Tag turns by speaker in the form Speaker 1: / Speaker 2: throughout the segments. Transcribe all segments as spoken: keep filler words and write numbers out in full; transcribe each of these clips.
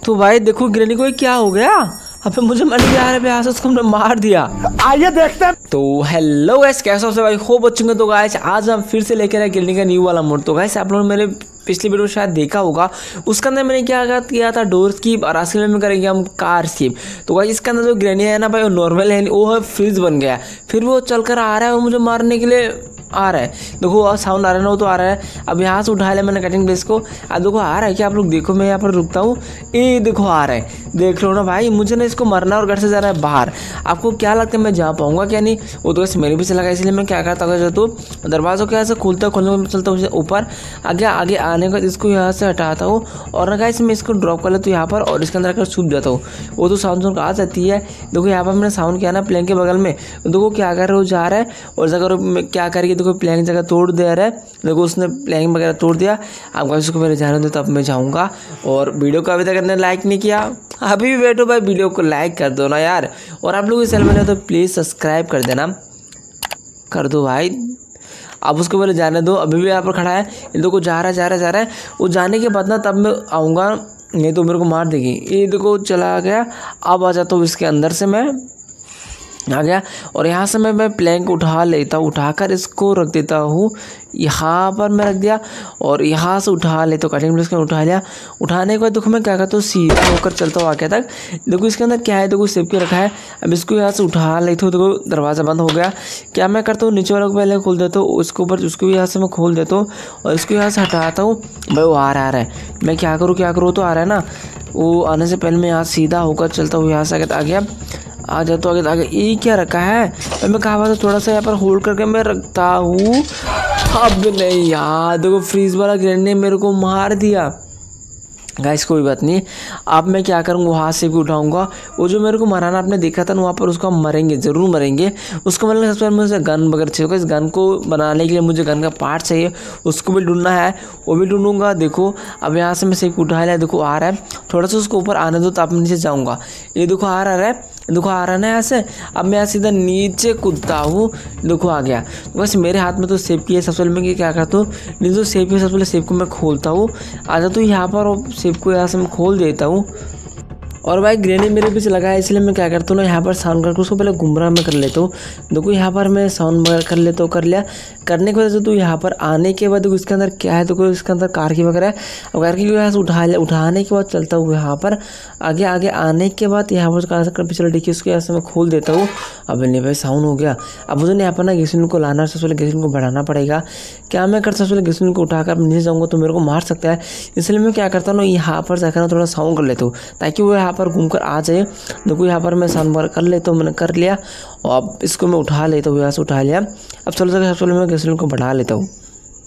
Speaker 1: तो भाई देखो ग्रैनी को ये क्या हो गया, अबे मुझे मन नहीं आ रहा है, उसको हमने मार दिया।
Speaker 2: आइए देखते हैं।
Speaker 1: तो हेलो गाइस, कैसे हो सब भाई, खूब अच्छे। तो गाइस आज हम फिर से लेकर आए ग्रैनी का न्यू वाला मोड। तो गाइस आप लोगों ने मेरे पिछली वीडियो शायद देखा होगा, उसके अंदर मैंने क्या किया था, डोर स्कीप, और आज में करेंगे हम कार स्कीप। तो गाइस इसके अंदर जो ग्रैनी है ना भाई, वो नॉर्मल है, वो है फ्रीज बन गया, फिर वो चल कर आ रहा है और मुझे मारने के लिए आ रहा है। देखो साउंड आ रहा है ना, वो तो आ रहा है। अब यहाँ से उठा लिया मैंने कटिंग प्लेस को। अब देखो आ रहा है क्या, आप लोग देखो, मैं यहाँ पर रुकता हूँ, ये देखो आ रहा है, देख लो ना भाई। मुझे ना इसको मरना और घर से जा रहा है बाहर। आपको क्या लगता है मैं जा पाऊंगा क्या? नहीं, वो तो वैसे मेरे भी से लगा, इसलिए मैं क्या करता हूँ, तो दरवाज़ों के यहाँ से खोलता खोलने चलता हूँ ऊपर, आगे आगे आने का इसको यहाँ से हटाता हूँ और ना गाइस मैं इसको ड्रॉप कर लेता हूँ यहाँ पर, और इसके अंदर आकर छुप जाता हूँ। वो तो साउंड साउंड आ जाती है। देखो यहाँ पर मैंने साउंड किया ना प्लैंक के बगल में, देखो क्या कर रहे हो, जा रहा है और जगह क्या करेगी, देखो प्लैंक जगह तोड़ दे रहा है। देखो उसने प्लैंक वगैरह तोड़ दिया। आप गाइस उसको मेरे जाने दो, तब मैं जाऊँगा। और वीडियो को अभी तक आपने लाइक नहीं किया, अभी भी बैठो भाई, वीडियो को लाइक कर दो ना यार। और आप लोग इस चैनल में तो प्लीज़ सब्सक्राइब कर देना, कर दो भाई। अब उसको पहले जाने दो, अभी भी यहाँ पर खड़ा है, ये देखो जा रहा है जा रहा है जा रहा है। वो जाने के बाद ना तब मैं आऊँगा, नहीं तो मेरे को मार देगी। ये देखो चला गया। अब आ जाता हूँ इसके अंदर से, मैं आ गया और यहाँ से मैं मैं प्लैंक उठा लेता हूँ, उठाकर इसको रख देता हूँ यहाँ पर, मैं रख दिया। और यहाँ से उठा लेता हूँ, कटिंग प्लेस का उठा लिया। उठाने के बाद देखो मैं क्या करता हूँ, सीधा होकर चलता हूँ आगे तक। देखो इसके अंदर क्या है, देखो सेव के रखा है। अब इसको यहाँ से उठा लेता हूँ, देखो दरवाज़ा बंद हो गया। क्या मैं करता हूँ, नीचे वाला को पहले खोल देता हूँ, उसके ऊपर उसको भी यहाँ से मैं खोल देता हूँ और इसको यहाँ से हटाता हूँ। भाई वो आ रहा आ रहा है, मैं क्या करूँ क्या करूँ, तो आ रहा है ना। वो आने से पहले मैं यहाँ सीधा होकर चलता हूँ, यहाँ से आगे आ गया, आ जा तो आगे आगे। ये क्या रखा है, मैं कहा था थोड़ा सा यहाँ पर होल्ड करके मैं रखता हूँ। अब नहीं यार, देखो फ्रीज वाला ग्रैनी ने मेरे को मार दिया। गाइस कोई बात नहीं, अब मैं क्या करूँगा, वहाँ से भी उठाऊंगा। वो जो मेरे को मराना आपने देखा था ना, वहाँ पर उसको हम मरेंगे, ज़रूर मरेंगे। उसको मतलब सबसे पहले मुझे गन वगैरह चाहिए, इस गन को बनाने के लिए मुझे गन का पार्ट चाहिए, उसको भी ढूंढना है, वो भी ढूंढूंगा। देखो अब यहाँ से मैं सिर्फ उठा लिया, देखो आ रहा है, थोड़ा सा उसको ऊपर आने दो, तो आप नीचे जाऊँगा। ये देखो आ रहा है, देखो आ रहा है ना यहाँ से। अब मैं यहाँ सीधा नीचे कूदता हूँ, देखो आ गया। वैसे मेरे हाथ में तो सेब की है, सबसे पहले मैं क्या करता हूँ, नहीं तो सेब की सबसे पहले सेब को मैं खोलता हूँ, आ जाता हूँ यहाँ पर और सेब को यहाँ से मैं खोल देता हूँ। और भाई ग्रैनी मेरे पीछे लगा है, इसलिए मैं क्या करता हूँ ना, यहाँ पर साउंड करके उसको पहले गुमराह में कर लेता हूँ। देखो यहाँ पर मैं साउंड वगैरह कर लेता हूँ, कर लिया। करने की वजह से तो यहाँ पर आने के बाद देखो इसके अंदर क्या है, देखो इसके अंदर कार की वगैरह है। अब कार की यहाँ से उठा लिया, उठाने के बाद चलता हूँ यहाँ पर आगे आगे आने के बाद यहाँ पर कार से पिछले डिक्की उसको यहाँ से मैं खोल देता हूँ। अब नहीं भाई साउंड हो गया। अब मुझे यहाँ पर ना गैसोलीन को लाना, सबसे पहले गैसोलीन को बढ़ाना पड़ेगा। क्या मैं करता सबसे पहले गैसोलीन को उठाकर नीचे जाऊँगा तो मेरे को मार सकता है, इसलिए मैं क्या करता हूँ ना, यहाँ पर जाकर ना थोड़ा साउंड कर लेता हूँ ताकि वो यहाँ पर घूम कर आ जाए। देखो यहाँ पर मैं साउंड बार कर लेता हूँ, मैंने कर लिया और अब इसको मैं उठा लेता हूँ, यहाँ से उठा लिया। अब चलो चलो चलो मैं गैसोलीन को बढ़ा लेता हूँ।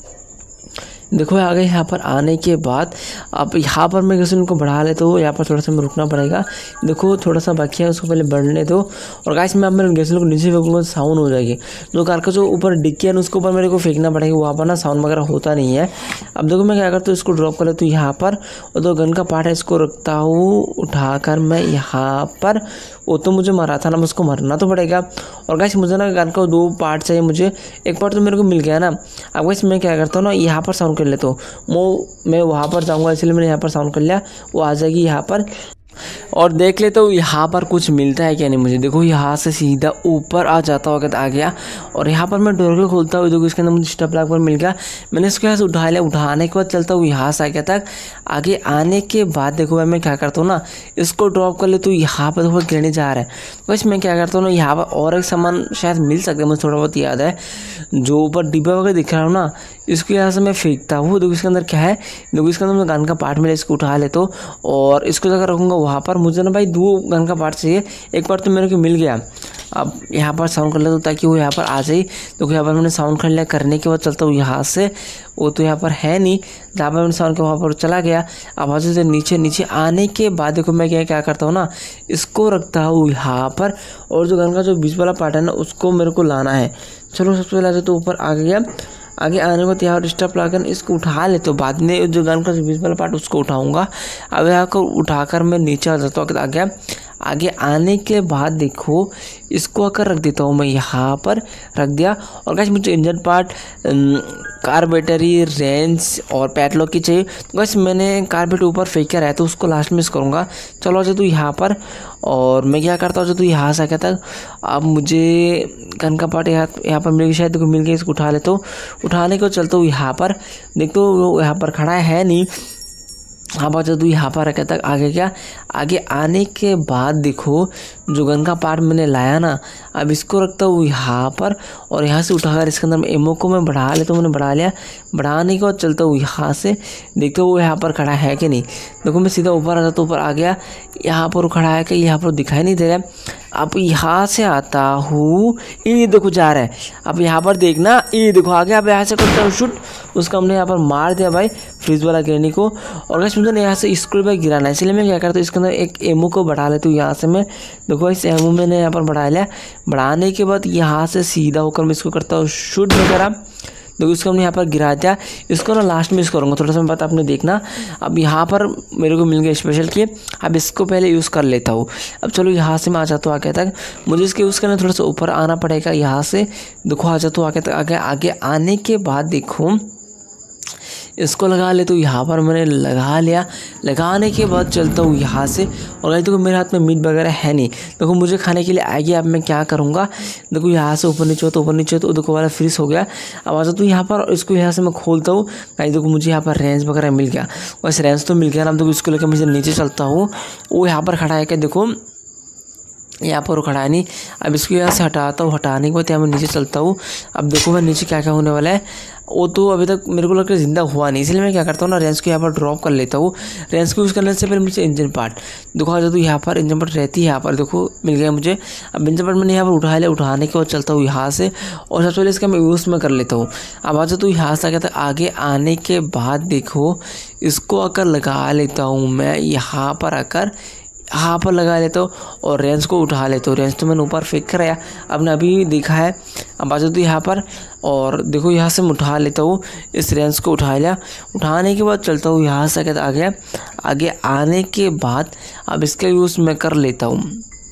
Speaker 1: देखो आगे यहाँ पर आने के बाद अब यहाँ पर मैं गैसोलीन को बढ़ा लेता हूँ, यहाँ पर थोड़ा सा मैं रुकना पड़ेगा। देखो थोड़ा सा बाकी है, उसको पहले बढ़ने दो। और गाइस मैं अब मेरे गैसोलीन को नीचे फेंकूंगा, साउंड हो जाएगी। जो कार का जो ऊपर डिक्की है उसके ऊपर मेरे को फेंकना पड़ेगा, वहाँ पर ना साउंड वगैरह होता नहीं है। अब देखो मैं क्या करता हूँ, इसको ड्रॉप कर लेता हूँ यहाँ पर, और जो गन का पार्ट है इसको रखता हूँ उठाकर मैं यहाँ पर। वो तो मुझे मारा था ना, मुझको मरना तो पड़ेगा। और गाइस मुझे ना गन का दो पार्ट चाहिए, मुझे एक पार्ट तो मेरे को मिल गया ना। अब गाइस मैं क्या करता हूँ ना, यहाँ पर साउंड कर लेता हूँ, वो मैं वहाँ पर जाऊँगा, इसलिए मैंने यहाँ पर साउंड कर लिया। वो आ जाएगी यहाँ पर और देख लेता हूँ यहाँ पर कुछ मिलता है क्या नहीं मुझे। देखो यहाँ से सीधा ऊपर आ जाता होगा, आ गया। और यहाँ पर मैं डोर को खोलता हूँ, देखो इसके अंदर मुझे स्टप लॉक पर मिल गया। मैंने इसको यहाँ से उठा लिया, उठाने के बाद चलता हूँ यहाँ से आगे तक। आगे आने के बाद देखो मैं क्या करता हूँ ना, इसको ड्रॉप कर लेता हूँ। यहाँ पर देखो ग्रैनी जा रहा है, बस मैं क्या करता हूँ ना, यहाँ पर और एक सामान शायद मिल सकता है, मुझे थोड़ा बहुत याद है। जो ऊपर डिब्बा वगैरह दिख रहा हूँ ना, इसको यहाँ से मैं फेंकता हूँ। देखो इसके अंदर क्या है, देखो इसके अंदर मुझे गन का पार्ट मिला, इसको उठा लेता हूँ और इसको जगह रखूँगा वहाँ पर। मुझे ना भाई दो गन का पार्ट चाहिए, एक पार्ट तो मेरे को मिल गया। अब यहाँ पर साउंड कर लेता हूँ ताकि वो यहाँ पर आ जाए। देखो यहाँ पर मैंने साउंड कर लिया, करने के बाद चलता हूँ यहाँ से। वो तो यहाँ पर है नहीं, जहाँ पर मैंने साउंड किया वहाँ पर चला गया। अब वहाँ से नीचे नीचे आने के बाद देखो मैं क्या क्या करता हूँ ना, इसको रखता हूँ यहाँ पर, और जो गन का जो बीच वाला पार्ट है ना उसको मेरे को लाना है। चलो सबसे पहले आ तो ऊपर आ गया। आगे आने को यहाँ स्टॉप लगाकर इसको उठा लेते हो, बाद में जो गन का बीच वाला पार्ट उसको उठाऊंगा। अब यहाँ को उठाकर मैं नीचे आ जाता हूँ, आ गया। आगे आने के बाद देखो इसको आकर रख देता हूँ मैं, यहाँ पर रख दिया। और गाइस मुझे engine part, car battery, range और पैडलॉक की चाहिए। तो गाइस मैंने कारपेट ऊपर फेंक के रहा है तो उसको लास्ट में यूज़ करूँगा। चलो जो तू यहाँ पर, और मैं क्या करता हूँ जो तू यहाँ से आ गया था, अब मुझे गन का पार्ट यहाँ यहाँ पर मिल गया, शायद देखो मिल गया, इसको उठा लेता हूँ। उठाने को चलता हूँ यहाँ पर, देख तो वो यहाँ पर खड़ा है नहीं। हाँ बात तू यहाँ पर रखा तक आगे क्या, आगे आने के बाद देखो जो गन का पार्ट मैंने लाया ना, अब इसको रखता हूँ यहाँ पर और यहाँ से उठाकर इसके अंदर एमओ को मैं बढ़ा लेता हूँ। मैंने बढ़ा लिया, बढ़ाने के बाद चलता हूँ यहाँ से, देखते हो वो यहाँ पर खड़ा है कि नहीं। देखो मैं सीधा ऊपर आ जाता हूँ, ऊपर आ गया, यहाँ पर वो खड़ा है कि यहाँ पर दिखाई नहीं दे रहा है। अब यहाँ से आता हूँ, ये देखो जा रहा है, अब यहाँ पर देखना, ये देखो आ गया। अब यहाँ से करता हूँ शूट, उसको हमने यहाँ पर मार दिया भाई फ्रीज वाला ग्रेनी को। और गाइस मुझे यहाँ से स्क्रू पर गिराना है, इसलिए मैं क्या करता हूँ इसके अंदर एक एमओ को बढ़ा लेता हूँ। यहाँ से मैं देखो इस एमओ मैंने यहाँ पर बढ़ा लिया, बढ़ाने के बाद यहाँ से सीधा होकर मैं इसको करता हूँ शूट वगैरह। देखो इसको हमने यहाँ पर गिरा दिया, इसको ना लास्ट में यूज़ करूँगा, थोड़ा सा बात आपने देखना। अब यहाँ पर मेरे को मिल गया स्पेशल की, अब इसको पहले यूज़ कर लेता हूँ। अब चलो यहाँ से मैं आ जाता हूँ आगे तक, मुझे इसके यूज़ करना थोड़ा सा ऊपर आना पड़ेगा। यहाँ से देखो आ जाता हूँ आगे तक, आगे आगे आने के बाद देखो इसको लगा ले, तो यहाँ पर मैंने लगा लिया। लगाने के बाद चलता हूँ यहाँ से, और गाइस देखो मेरे हाथ में मीट वगैरह है नहीं, देखो मुझे खाने के लिए आएगी। अब मैं क्या करूँगा, देखो यहाँ से ऊपर नीचे हो तो ऊपर नीचे तो देखो वाला फ्रीज हो गया। अब आ जाता हूँ यहाँ पर, इसको यहाँ से मैं खोलता हूँ। गाइस देखो मुझे यहाँ पर रेंज वगैरह मिल गया, वैसे रेंज तो मिल गया ना। देखो इसको लेकर मुझे नीचे चलता हूँ, वो यहाँ पर खड़ा है क्या, देखो यहाँ पर खड़ा है नहीं। अब इसको यहाँ से हटाता हूँ, हटाने के बाद यहाँ मैं नीचे चलता हूँ। अब देखो मैं नीचे क्या क्या होने वाला है, वो तो अभी तक मेरे को लगता है ज़िंदा हुआ नहीं, इसलिए मैं क्या करता हूँ ना रेंज को यहाँ पर ड्रॉप कर लेता हूँ। रेंज को यूज़ करने से पहले मुझे इंजन पार्ट देखो आ जाता हूँ, यहाँ पर इंजन पार्ट रहती है, यहाँ पर देखो मिल गया मुझे। अब इंजन पार्ट मैंने यहाँ पर उठा लिया, उठाने के बाद चलता हूँ यहाँ से, और सबसे पहले इसका मैं यूज़ में कर लेता हूँ। अब आ जाता हूँ यहाँ से, आ गया था आगे आने के बाद देखो इसको आकर लगा लेता हूँ मैं, यहाँ पर आकर यहाँ पर लगा लेता हूँ और रेंज को उठा लेता हूँ। रेंज तो मैंने ऊपर फेंक कर आया, आपने अभी देखा है। अब आ जाता हूँ यहाँ पर, और देखो यहाँ से मैं उठा लेता हूँ, इस रेंज को उठा लिया। उठाने के बाद चलता हूँ यहाँ से आ गया। आगे आने के बाद अब इसका यूज़ मैं कर लेता हूँ,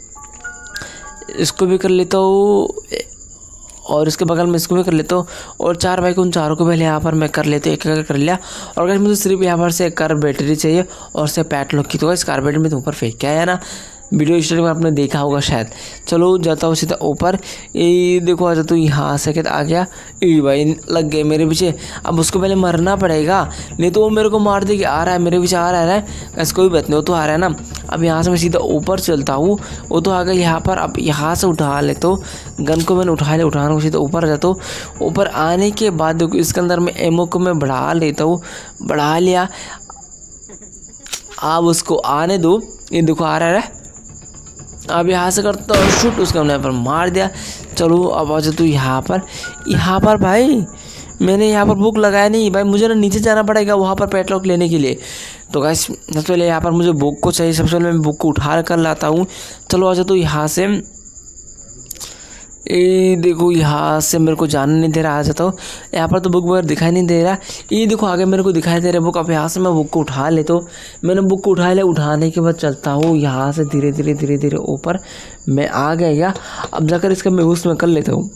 Speaker 1: इसको भी कर लेता हूँ और इसके बगल में इसको भी कर लेता हूँ, और चार भाई को उन चारों को पहले यहाँ पर मैं कर लेता हूँ, एक एक कर लिया। और अगर मुझे सिर्फ यहाँ पर से एक कार बैटरी चाहिए और से पैडलॉक की, तो इस कार बैटरी में तो ऊपर फेंक के आया ना, वीडियो स्टार्टिंग में आपने देखा होगा शायद। चलो जाता हूँ सीधा ऊपर, ये देखो आ जाता हूँ यहाँ से कहता आ गया, ये भाई लग गए मेरे पीछे। अब उसको पहले मरना पड़ेगा, नहीं तो वो मेरे को मार देगी। आ रहा है मेरे पीछे, आ रहा है, ऐसा कोई बात नहीं, वो तो आ रहा है ना। अब यहाँ से मैं सीधा ऊपर चलता हूँ, वो तो आ गया यहाँ पर। अब यहाँ से उठा लेता हूँ, गन को मैंने उठा लिया, उठाने को सीधा ऊपर आ जाता हूँ। ऊपर आने के बाद देखो इसके अंदर में एमओ को मैं बढ़ा लेता हूँ, बढ़ा लिया। अब उसको आने दो, ये देखो आ रहा है। अब यहाँ से करता हूँ शूट, उसका हमने यहाँ पर मार दिया। चलो अब आ जाओ तू यहाँ पर, यहाँ पर भाई मैंने यहाँ पर बुक लगाया नहीं भाई, मुझे ना नीचे जाना पड़ेगा वहाँ पर पैडलॉक लेने के लिए। तो गाइस सबसे पहले यहाँ पर मुझे बुक को चाहिए, सबसे पहले मैं बुक को उठा कर लाता हूँ। चलो आ जाओ तो यहाँ से, ये देखो यहाँ से मेरे को जाने नहीं दे रहा, आ जाता हूँ यहाँ पर तो बुक वगैरह दिखाई नहीं दे रहा। ये देखो आगे मेरे को दिखाई दे रहा है बुक। अब यहाँ से मैं बुक को उठा लेता हूँ, मैंने बुक को उठा लिया। उठाने के बाद चलता हूँ यहाँ से धीरे धीरे धीरे धीरे ऊपर मैं आ गया। अब जाकर इसका मैं यूज़ में कर लेता हूँ।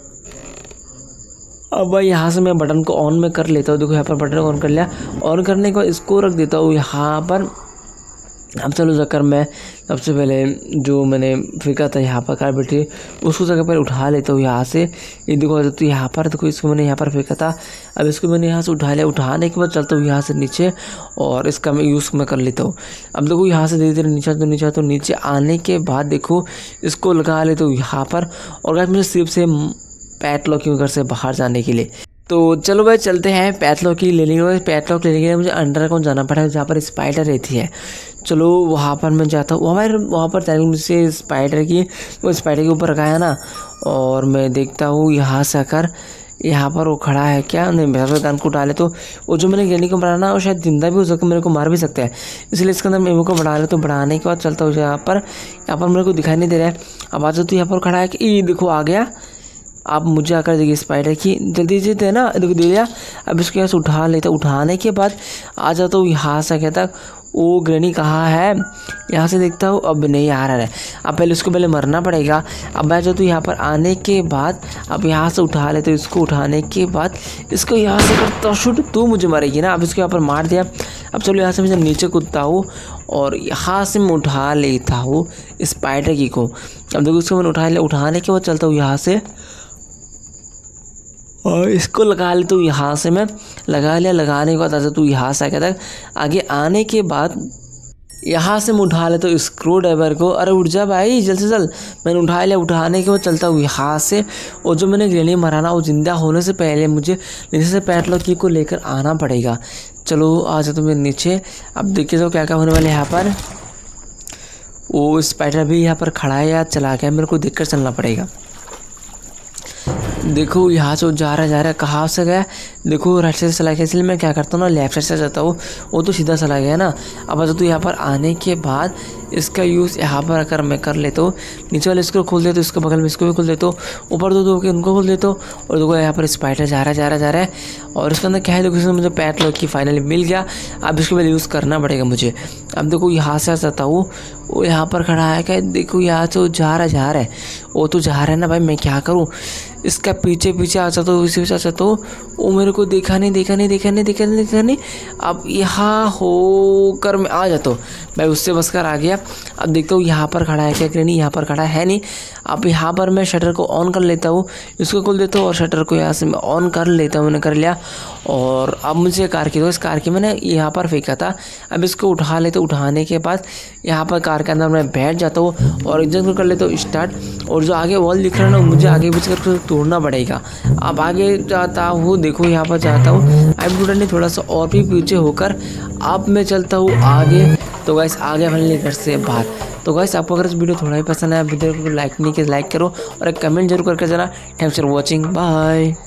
Speaker 1: अब भाई यहाँ से मैं बटन को ऑन में कर लेता हूँ, देखो यहाँ पर बटन ऑन कर लिया। ऑन करने के बाद इसको रख देता हूँ यहाँ पर। अब चलो जाकर मैं सबसे पहले जो मैंने फेंका था यहाँ पर कार बैटरी, उसको जगह पर उठा लेता हूँ यहाँ से। ये देखो तो यहाँ पर देखो इसको मैंने यहाँ पर फेंका था, अब इसको मैंने यहाँ से उठा लिया। उठाने के बाद चलता हूँ यहाँ से नीचे और इसका मैं यूज़ मैं कर लेता हूँ। अब देखो यहाँ से धीरे धीरे नीचे तो नीचे तो नीचे आने के बाद देखो इसको लगा लेता हूँ यहाँ पर। और गाइस मुझे सिर्फ से पैडलॉक की घर से बाहर जाने के लिए, तो चलो भाई चलते हैं पैडलॉक की लेने के। पैडलॉक लेने के लिए मुझे अंडरग्राउंड जाना पड़ा, जहाँ पर स्पाइडर रहती है। चलो वहाँ पर मैं जाता हूँ, वहाँ पर वहाँ पर जाने मुझसे स्पाइडर की, वो स्पाइडर के ऊपर रखाया ना, और मैं देखता हूँ यहाँ से आकर यहाँ पर वो खड़ा है क्या, नहीं मेरा गन को डाले तो वो जो मैंने गेंडी को बढ़ाना वो शायद जिंदा भी हो सकता है, मेरे को मार भी सकता है, इसलिए इसके अंदर मेमो को बढ़ा ले। तो बढ़ाने के बाद चलता हूँ यहाँ पर, यहाँ पर मेरे को दिखाई नहीं दे रहा है। अब आ जाओ तो यहाँ पर खड़ा है कि ये देखो आ गया। आप मुझे आकर देखिए स्पाइडर की जल्दी से थे ना, देखो दे दिया। अब इसको यहाँ से उठा लेता, उठाने के बाद आ जाता हूँ यहाँ से क्या तक वो ग्रैनी कहाँ है, यहाँ से देखता हूँ। अब नहीं आ रहा है। अब पहले उसको पहले मरना पड़ेगा। अब मैं जो तो यहाँ पर आने के बाद अब यहाँ से उठा लेते, इसको उठाने के बाद इसको यहाँ से करता शूट। तू मुझे मारेगी ना। अब इसको यहाँ पर मार दिया। अब चलो यहाँ से मैं नीचे कूदता हूँ और यहाँ से मैं उठा लेता हूँ स्पाइडर की को। अब देखो इसको मैंने उठा लिया। उठाने के बाद चलता हूँ यहाँ से और इसको लगा ले। तो यहाँ से मैं लगा लिया। लगाने के बाद ऐसा तू यहाँ से आगे तक आगे आने के बाद यहाँ से मैं उठा ले तो स्क्रू ड्राइवर को। अरे उठ जा भाई जल्द से जल्द। मैंने उठा लिया। उठाने के बाद चलता हूँ यहाँ से। और जो मैंने ग्रेनी मारा ना वो जिंदा होने से पहले मुझे नीचे से पैटलॉक की को लेकर आना पड़ेगा। चलो आ जाओ मेरे नीचे। अब देखिए तो क्या क्या होने वाले यहाँ पर। वो स्पाइडर भी यहाँ पर खड़ा है या चला गया, मेरे को देखकर चलना पड़ेगा। देखो यहाँ से जा रहा है जा रहा है कहाँ से गया। देखो राइट साइड से चला गया, इसलिए मैं क्या करता हूँ ना लेफ्ट साइड से जाता हूँ। वो तो सीधा चला गया ना। अब अच्छा तो यहाँ पर आने के बाद इसका यूज़ यहाँ पर अगर मैं कर लेता हूँ, नीचे वाले इसको खोल देता हूँ, इसके बगल में इसको भी खोल देता हूँ, ऊपर दो दो के उनको खोल देता हूँ। और देखो यहाँ पर स्पाइडर जा रहा है जा रहा है जा रहा है और इसके अंदर क्या है। देखो इसमें मुझे पैट लॉक की फाइनली मिल गया। अब इसको पहले यूज़ करना पड़ेगा मुझे। अब देखो यहाँ से आ जाता हूँ। वो यहाँ पर खड़ा है क्या। देखो यहाँ से वो जा रहा है जा रहा है वो तो जा रहा है ना भाई। मैं क्या करूँ, इसका पीछे पीछे आ जाता हूँ, इसी पीछे आ जाता हूँ। वो मेरे को देखा नहीं देखा नहीं देखा नहीं देखा नहीं देखा नहीं। अब यहाँ होकर मैं आ जाता हूँ। मैं उससे बस कर आ गया। अब देखता हूँ यहाँ पर खड़ा है क्या ग्रैनी, यहाँ पर खड़ा है नहीं। अब यहाँ पर मैं शटर को ऑन कर लेता हूँ, इसको खोल देता हूँ और शटर को यहाँ से मैं ऑन कर लेता हूँ। मैंने कर लिया। और अब मुझे कार की दो। इस कार की मैंने यहाँ पर फेंका था। अब इसको उठा लेते, उठाने के बाद यहाँ पर कार के अंदर मैं बैठ जाता हूँ और इंजन कर लेता हूँ स्टार्ट। और जो आगे वॉल दिख रहा है ना मुझे आगे पीछे करके तोड़ना पड़ेगा। अब आगे जाता हूँ, देखो यहाँ पर जाता हूँ। अब टूटने थोड़ा सा और भी पीछे होकर अब मैं चलता हूँ आगे। तो गाइस आगे फैमिली घर से बाहर। तो गाइस आपको अगर इस वीडियो थोड़ा ही पसंद आया, वीडियो को लाइक नहीं किया लाइक करो और एक कमेंट जरूर करके जाना। Thanks for watching, bye.